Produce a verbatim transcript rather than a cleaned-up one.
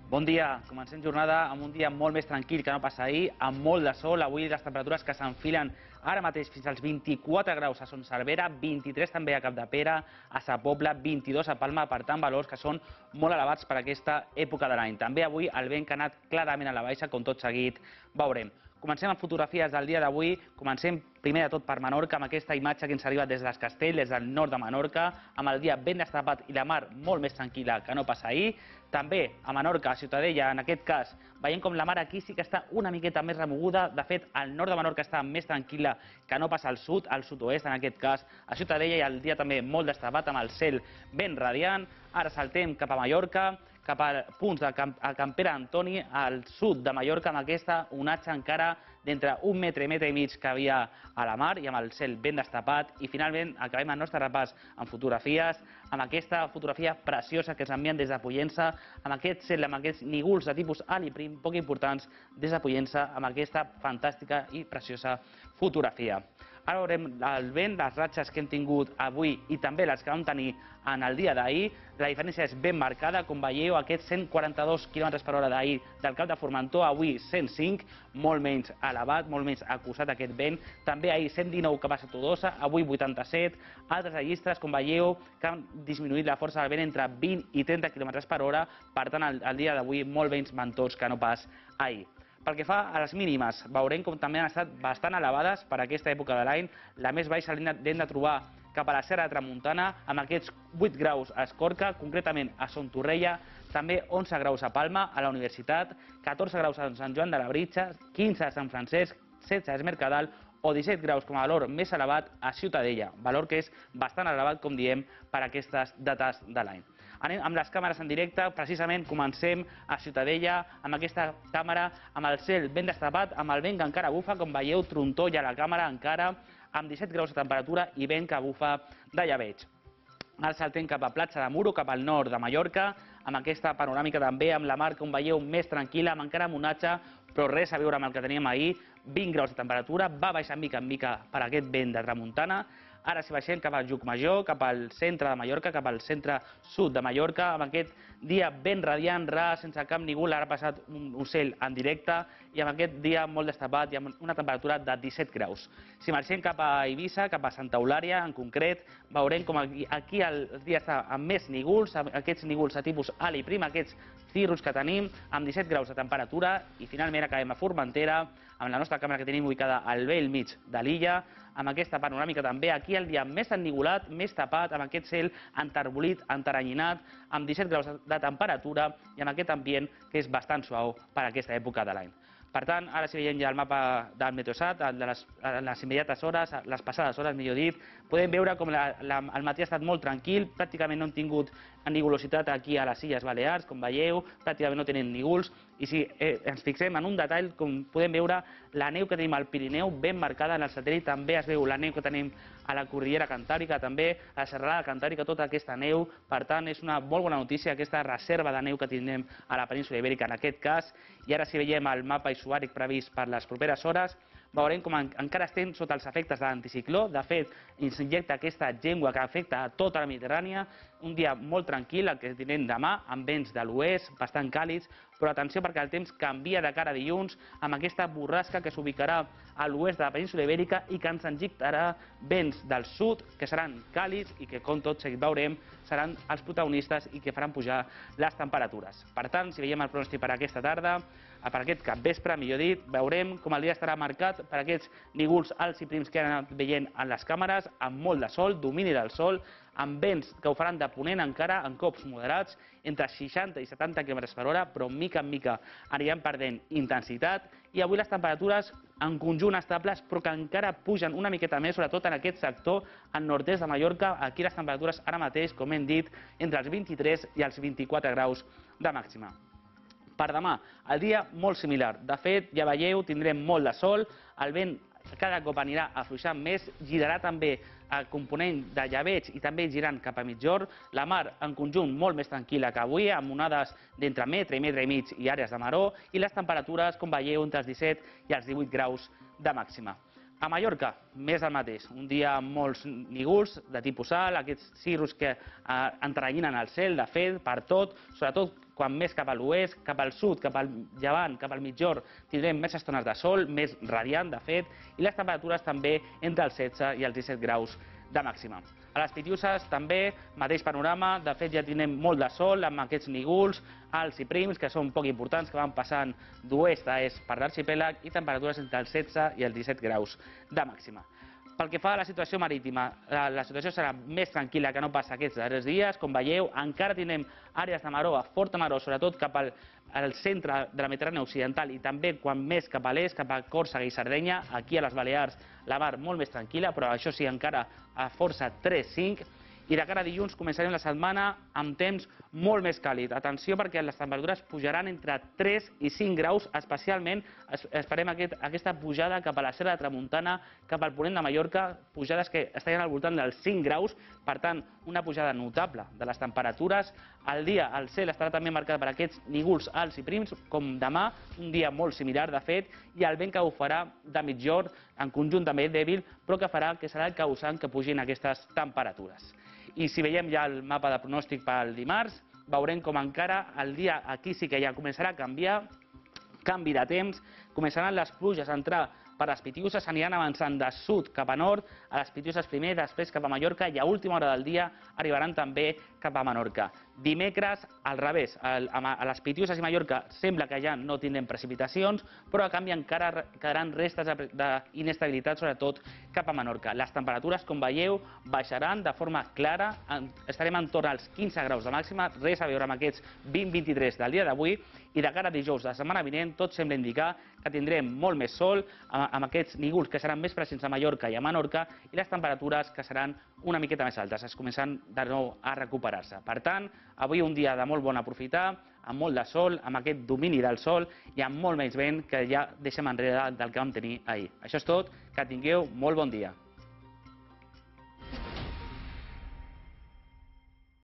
Bon dia. Comencem jornada amb un dia molt més tranquil que no pas ahir, amb molt de sol. Avui les temperatures que s'enfilen ara mateix fins als vint-i-quatre graus a Son Servera, vint-i-tres també a Capdepera, a Sa Pobla, vint-i-dos a Palma, per tant valors que són molt elevats per aquesta època de l'any. També avui el vent que ha anat clarament a la baixa, com tot seguit veurem. Comencem amb fotografies del dia d'avui. Comencem primer de tot per Menorca, amb aquesta imatge que ens arriba des del Castell, des del nord de Menorca, amb el dia ben destapat i la mar molt més tranquil·la que no pas ahir. També a Menorca, a Ciutadella, en aquest cas, veiem com la mar aquí sí que està una miqueta més remoguda. De fet, el nord de Menorca està més tranquil·la que no pas al sud, al sud-oest, en aquest cas, a Ciutadella, i el dia també molt destapat, amb el cel ben radiant. Ara saltem cap a Mallorca, cap a punts de Camp, a Campere Antoni, al sud de Mallorca, amb aquesta onatge encara d'entre un metre i metre i mig que havia a la mar i amb el cel ben destapat. I finalment acabem el nostre repàs amb fotografies, amb aquesta fotografia preciosa que ens envien des de Pollença, amb aquest cel, amb aquests nígols de tipus alt i prim, poc importants, des de Pollença, amb aquesta fantàstica i preciosa fotografia. Ara veurem el vent, les ratxes que hem tingut avui i també les que vam tenir en el dia d'ahir. La diferència és ben marcada, com veieu, aquests cent quaranta-dos quilòmetres per hora d'ahir del Cap de Formentor, avui cent cinc, molt menys elevat, molt menys acusat aquest vent. També ahir cent dinou cap a Setodosa, avui vuitanta-set. Altres registres, com veieu, que han disminuït la força del vent entre vint i trenta quilòmetres per hora, per tant, el, el dia d'avui molt menys ventós que no pas ahir. Pel que fa a les mínimes, veurem com també han estat bastant elevades per aquesta època de l'any. La més baixa l'hem de trobar cap a la Serra de Tramuntana, amb aquests vuit graus a Escorca, concretament a Son Torrella, també onze graus a Palma, a la Universitat, catorze graus a Sant Joan de la Britxa, quinze a Sant Francesc, setze a Es Mercadal, o disset graus com a valor més elevat a Ciutadella, valor que és bastant elevat, com diem, per aquestes dates de l'any. Anem amb les càmeres en directe, precisament comencem a Ciutadella, amb aquesta càmera, amb el cel ben destapat, amb el vent que encara bufa, com veieu, trontolla la càmera encara, amb disset graus de temperatura i vent que bufa de llebeig. Ara saltem cap a Platja de Muro, cap al nord de Mallorca, amb aquesta panoràmica també, amb la mar, com veieu, més tranquil·la, amb encara onatge, però res a veure amb el que teníem ahir, vint graus de temperatura, va baixar mica en mica per aquest vent de tramuntana. Ara si baixem cap al Llucmajor, cap al centre de Mallorca, cap al centre sud de Mallorca, amb aquest dia ben radiant, ras, sense cap nígol, ara ha passat un ocell en directe, i amb aquest dia molt destapat i amb una temperatura de disset graus. Si marxem cap a Eivissa, cap a Santa Eulària, en concret, veurem com aquí, aquí el dia està amb més nígols, aquests nígols de tipus alt i prim, aquests cirrus que tenim, amb disset graus de temperatura, i finalment acabem a Formentera, amb la nostra càmera que tenim ubicada al bell mig de l'illa, amb aquesta panoràmica també, aquí el dia més ennigolat, més tapat, amb aquest cel enterbolit, enteranyinat, amb disset graus de temperatura i amb aquest ambient que és bastant suau per a aquesta època de l'any. Per tant, ara si veiem ja el mapa del Meteosat, de les, les immediates hores, les passades hores, millor dit, podem veure com la, la, el matí ha estat molt tranquil, pràcticament no hem tingut nigulositat aquí a les Illes Balears, com veieu, pràcticament no tenen nígols, i si eh, ens fixem en un detall, com podem veure, la neu que tenim al Pirineu ben marcada en el satèl·lit, també es veu la neu que tenim a la Cordillera Cantàbrica, també a la Serralada Cantàbrica, tota aquesta neu. Per tant, és una molt bona notícia aquesta reserva de neu que tindrem a la península Ibèrica en aquest cas. I ara si veiem el mapa isobàric previst per les properes hores, veurem com encara estem sota els efectes de l'anticicló. De fet, ens injecta aquesta llengua que afecta a tota la Mediterrània. Un dia molt tranquil, el que tindrem demà, amb vents de l'oest, bastant càlids, però atenció perquè el temps canvia de cara a dilluns amb aquesta borrasca que s'ubicarà a l'oest de la península Ibèrica i que ens injectarà vents del sud que seran càlids i que, com tot seguit veurem, seran els protagonistes i que faran pujar les temperatures. Per tant, si veiem el pronòstic per aquesta tarda, per aquest capvespre, millor dit, veurem com el dia estarà marcat per aquests nígols alts i prims que hem anat veient en les càmeres, amb molt de sol, domini del sol, amb vents que ho faran de ponent encara, en cops moderats, entre seixanta i setanta quilòmetres per hora, però mica en mica anirem perdent intensitat, i avui les temperatures en conjunt estables, però que encara pugen una miqueta més, sobretot en aquest sector, al nord-est de Mallorca. Aquí les temperatures ara mateix, com hem dit, entre els vint-i-tres i els vint-i-quatre graus de màxima. Per demà, el dia molt similar. De fet, ja veieu, tindrem molt de sol, el vent cada cop anirà afluixant més, girarà també el component de llebeig i també girant cap a mitjorn. La mar, en conjunt, molt més tranquil·la que avui, amb onades d'entre metre i metre i mig i àrees de maror, i les temperatures, com veieu, entre els disset i els divuit graus de màxima. A Mallorca, més del mateix. Un dia amb molts nígols de tipus alt, aquests cirrus que eh, enteranyinen el cel, de fet, per tot, sobretot quan més cap a l'oest, cap al sud, cap al llevant, cap al mitjorn, tindrem més estones de sol, més radiant, de fet, i les temperatures també entre els setze i els disset graus de màxima. A les Pitiuses també, mateix panorama, de fet ja tindrem molt de sol amb aquests nígols alts i prims, que són poc importants, que van passant d'oest a est per l'arxipèlag, i temperatures entre els setze i els disset graus de màxima. Pel que fa a la situació marítima, la situació serà més tranquil·la que no passa aquests darrers dies. Com veieu, encara tindrem àrees de maró, a forta maró, sobretot cap al, al centre de la Mediterrània occidental i també quan més cap a l'est, cap a Còrsega i Sardenya. Aquí a les Balears la mar molt més tranquil·la, però això sí, encara a força tres cinc. I de cara a dilluns començarem la setmana amb temps molt més càlid. Atenció perquè les temperatures pujaran entre tres i cinc graus, especialment esperem aquest, aquesta pujada cap a la Serra de Tramuntana, cap al ponent de Mallorca, pujades que estarien al voltant dels cinc graus, per tant, una pujada notable de les temperatures. El dia, el cel estarà també marcat per aquests nígols alts i prims, com demà, un dia molt similar, de fet, i el vent que ho farà de mitjorn, en conjunt també dèbil, però que farà que serà el causant que pugin aquestes temperatures. I si veiem ja el mapa de pronòstic pel dimarts, veurem com encara el dia aquí sí que ja començarà a canviar, canvi de temps, començaran les pluges a entrar per les Pitiuses, aniran avançant de sud cap a nord, a les Pitiuses primer, després cap a Mallorca, i a última hora del dia arribaran també cap a Menorca. Dimecres, al revés, a les Pitiuses i Mallorca sembla que ja no tindrem precipitacions, però a canvi encara quedaran restes d'inestabilitat, sobretot cap a Menorca. Les temperatures, com veieu, baixaran de forma clara, estarem entorn als quinze graus de màxima, res a veure amb aquests vint vint-i-tres del dia d'avui, i de cara a dijous de la setmana vinent tot sembla indicar que tindrem molt més sol, amb aquests nígols que seran més presents a Mallorca i a Menorca, i les temperatures que seran una miqueta més altes, es començaran de nou a recuperar-se. Per tant, avui un dia de molt bon aprofitar, amb molt de sol, amb aquest domini del sol i amb molt menys vent que ja deixem enrere del que vam tenir ahir. Això és tot, que tingueu molt bon dia.